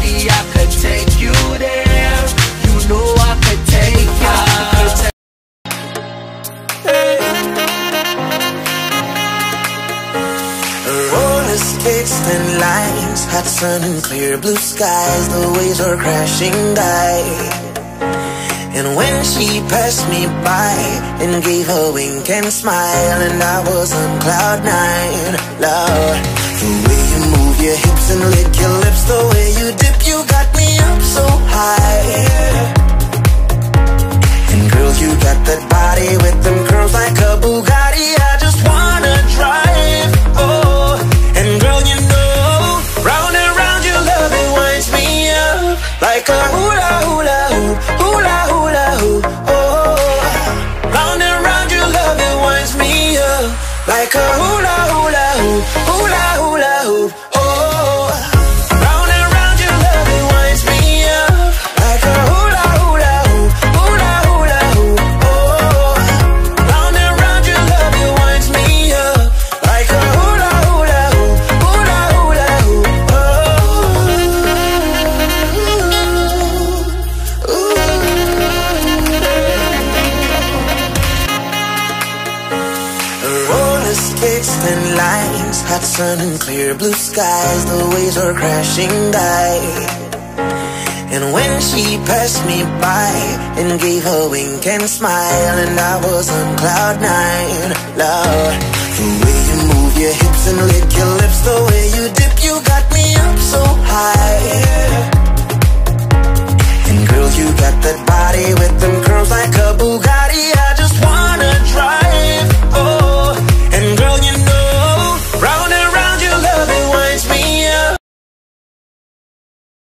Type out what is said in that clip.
Shawty, I could take you there. You know I could take ya. Roller skates, thin lines, hot sun and clear blue skies. The waves are crashing by. And when she passed me by and gave a wink and smile, and I was on cloud nine, Lord, the way you move your hips and lick your lips, the way you dip, you got me up so high. And girl, you got that body with them curls like a Bugatti. I just wanna drive, oh. And girl, you know, round and round your love, it winds me up like a hula hula hoop, hula hula hoop, oh. Round and round your love, it winds me up like a hula hula hoop, hula hula hoop, oh. Round and round your love, it winds me up like a hula hula hoop, hula hula hoop, oh. Round and round your love, it winds me up like a hula hula hoop, hula hula hoop, oh. Roller skates, thin lines, hot sun and clear blue skies. The waves are crashing by. And when she passed me by and gave a wink and smile, and I was on cloud nine, Lord, the way you move your hips and lick your lips, the way you dip, you got me up so high. And girl, you got that body with the